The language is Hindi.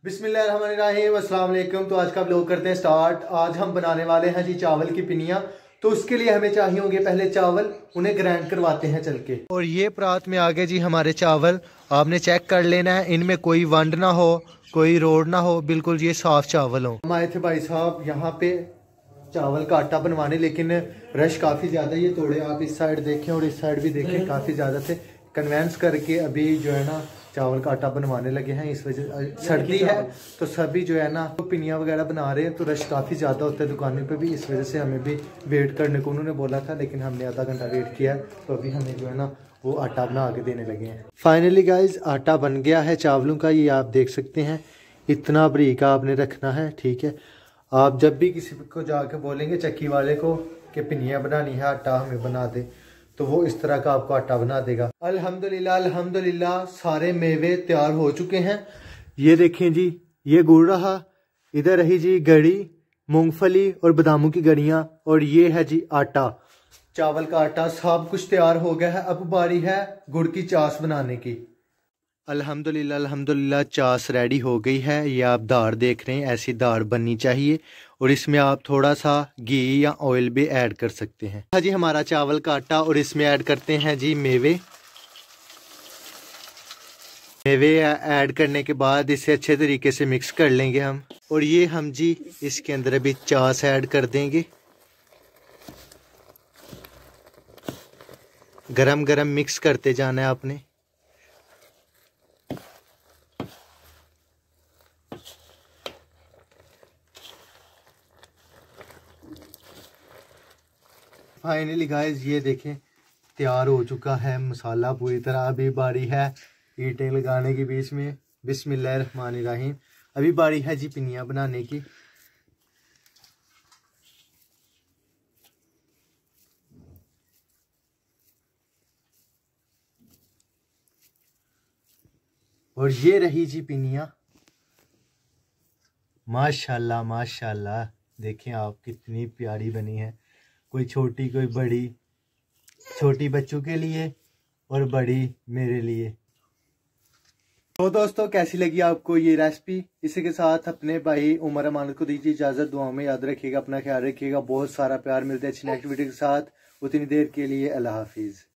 बिस्मिल्लाहिर्रहमानिर्रहीम, अस्सलाम वालेकुम। तो आज का व्लॉग करते हैं स्टार्ट। आज हम बनाने वाले हैं जी चावल की पिनिया। तो उसके लिए हमें चाहिए होंगे पहले चावल, उन्हें ग्राइंड करवाते हैं चल के। और ये परात में आगे जी हमारे चावल, आपने चेक कर लेना है इनमें कोई वंड ना हो, कोई रोड ना हो, बिल्कुल ये साफ चावल हो। हम आए थे भाई साहब यहाँ पे चावल का आटा बनवाने, लेकिन रश काफ़ी ज़्यादा। ये तोड़े आप इस साइड देखें और इस साइड भी देखें, काफ़ी ज़्यादा थे। कन्वेंस करके अभी जो है ना चावल का आटा बनवाने लगे हैं। इस वजह सर्दी है तो सभी जो है ना तो पिनिया वगैरह बना रहे हैं, तो रश काफ़ी ज़्यादा होता है दुकानों पे भी। इस वजह से हमें भी वेट करने को उन्होंने बोला था, लेकिन हमने आधा घंटा वेट किया है। तो अभी हमें जो है ना वो आटा बना के देने लगे हैं। फाइनली गाइज आटा बन गया है चावलों का, ये आप देख सकते हैं। इतना बारीक आपने रखना है, ठीक है। आप जब भी किसी को जाके बोलेंगे चक्की वाले को कि पिनिया बनानी है, आटा हमें बना दे, तो वो इस तरह का आपको आटा बना देगा। अल्हम्दुलिल्लाह अल्हम्दुलिल्लाह सारे मेवे तैयार हो चुके हैं। ये देखें जी, ये गुड़ रहा, इधर रही जी गड़ी, मूंगफली और बादामों की गड़ियां, और ये है जी आटा, चावल का आटा। सब कुछ तैयार हो गया है। अब बारी है गुड़ की चास बनाने की। अल्हम्दुलिल्लाह अल्हम्दुलिल्लाह चास रेडी हो गई है। ये आप दाढ़ देख रहे हैं, ऐसी दाढ़ बननी चाहिए। और इसमें आप थोड़ा सा घी या ऑयल भी ऐड कर सकते हैं। हाँ जी, हमारा चावल का आटा, और इसमें ऐड करते हैं जी मेवे। मेवे ऐड करने के बाद इसे अच्छे तरीके से मिक्स कर लेंगे हम। और ये हम जी इसके अंदर अभी चास ऐड कर देंगे। गरम गरम मिक्स करते जाना है आपने। फाइनली गाइस ये देखें तैयार हो चुका है मसाला पूरी तरह। अभी बारी है ईंटें लगाने की बीच में। बिस्मिल्लाहिर्रहमानिर्रहीम। अभी बारी है जी पिनिया बनाने की। और ये रही जी पिनिया। माशाल्लाह माशाल्लाह, देखें आप कितनी प्यारी बनी है। कोई छोटी कोई बड़ी, छोटी बच्चों के लिए और बड़ी मेरे लिए। तो दोस्तों कैसी लगी आपको ये रेसिपी? इसी के साथ अपने भाई उमर अमानत को दीजिए इजाजत। दुआओं में याद रखिएगा, अपना ख्याल रखिएगा। बहुत सारा प्यार मिलता है अच्छी नेक्स्ट वीडियो के साथ। उतनी देर के लिए अल्लाह हाफिज।